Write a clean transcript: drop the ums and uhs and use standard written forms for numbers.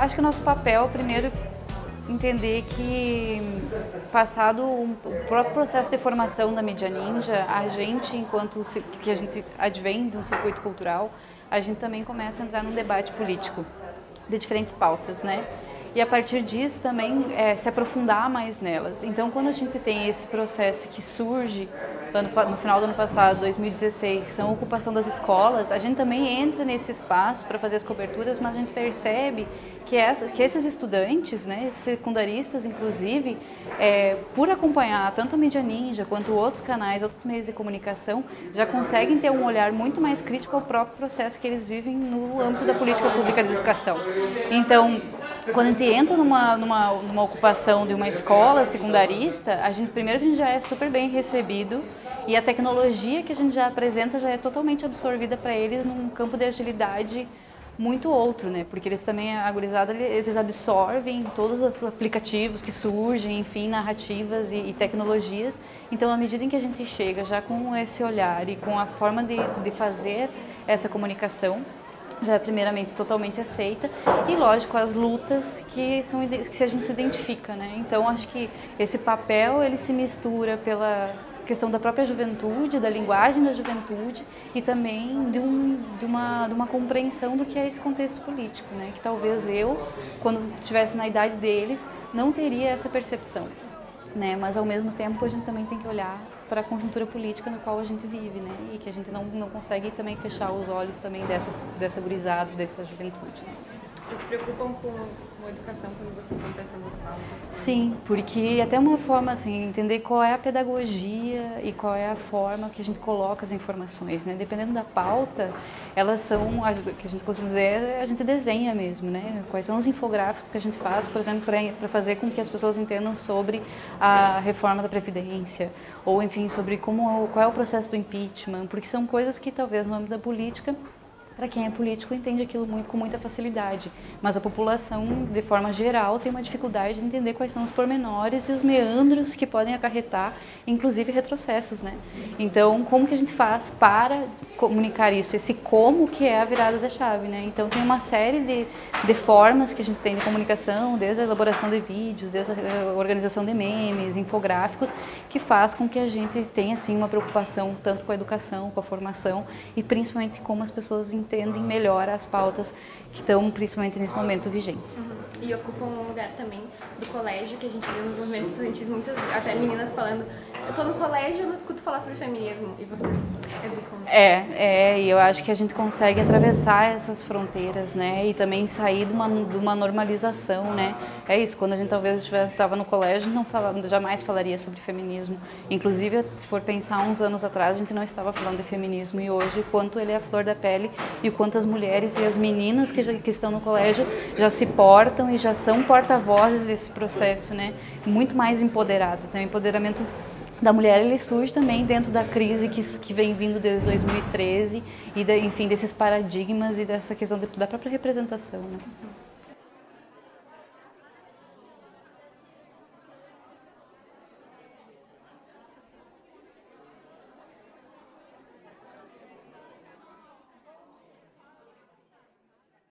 Acho que o nosso papel, primeiro, entender que, passado o próprio processo de formação da Mídia Ninja, a gente, enquanto que a gente advém de um circuito cultural, a gente também começa a entrar num debate político de diferentes pautas, né? E a partir disso também se aprofundar mais nelas. Então, quando a gente tem esse processo que surge no final do ano passado, 2016, que são a ocupação das escolas, a gente também entra nesse espaço para fazer as coberturas, mas a gente percebe que esses estudantes, né, esses secundaristas, inclusive, por acompanhar tanto a Mídia Ninja quanto outros canais, outros meios de comunicação, já conseguem ter um olhar muito mais crítico ao próprio processo que eles vivem no âmbito da política pública de educação. Então, quando a gente entra numa ocupação de uma escola secundarista, primeiro que a gente já é super bem recebido e a tecnologia que a gente já apresenta já é totalmente absorvida para eles num campo de agilidade muito outro, né? Porque eles também, a gurizada, eles absorvem todos os aplicativos que surgem, enfim, narrativas e tecnologias. Então, à medida em que a gente chega já com esse olhar e com a forma de fazer essa comunicação, já é primeiramente totalmente aceita e, lógico, as lutas que a gente se identifica, né? Então, acho que esse papel, ele se mistura pela questão da própria juventude, da linguagem da juventude e também de uma compreensão do que é esse contexto político, né? Que talvez eu, quando estivesse na idade deles, não teria essa percepção, né? Mas, ao mesmo tempo, a gente também tem que olhar para a conjuntura política no qual a gente vive, né? E que a gente não consegue também fechar os olhos também dessa gurizada, dessa juventude. Vocês se preocupam com a educação quando vocês estão pensando nas pautas? Sim, porque até uma forma, assim, entender qual é a pedagogia e qual é a forma que a gente coloca as informações, né? Dependendo da pauta, elas são, que a gente costuma dizer, a gente desenha mesmo, né? Quais são os infográficos que a gente faz, por exemplo, para fazer com que as pessoas entendam sobre a reforma da Previdência, ou, enfim, sobre qual é o processo do impeachment, porque são coisas que talvez no âmbito da política, para quem é político, entende aquilo com muita facilidade, mas a população, de forma geral, tem uma dificuldade de entender quais são os pormenores e os meandros que podem acarretar, inclusive retrocessos, né? Então, como que a gente faz para comunicar isso, esse como que é a virada da chave, né? Então, tem uma série de formas que a gente tem de comunicação, desde a elaboração de vídeos, desde a organização de memes, infográficos, que faz com que a gente tenha, assim, uma preocupação tanto com a educação, com a formação e principalmente como as pessoas entendem melhor as pautas que estão, principalmente nesse momento, vigentes. Uhum. E ocupam um lugar também do colégio, que a gente viu nos movimentos estudantis, muitas, até meninas falando, eu tô no colégio e eu não escuto falar sobre feminismo, e vocês educam? E eu acho que a gente consegue atravessar essas fronteiras, né, e também sair de uma normalização, né, é isso, quando a gente talvez estava no colégio, jamais falaria sobre feminismo, inclusive, se for pensar uns anos atrás, a gente não estava falando de feminismo, e hoje, o quanto ele é a flor da pele, e o quanto as mulheres e as meninas que estão no colégio já se portam e já são porta-vozes desse processo, né, muito mais empoderadas, né, o empoderamento da mulher, ele surge também dentro da crise que vem vindo desde 2013 e, enfim, desses paradigmas e dessa questão da própria representação, né?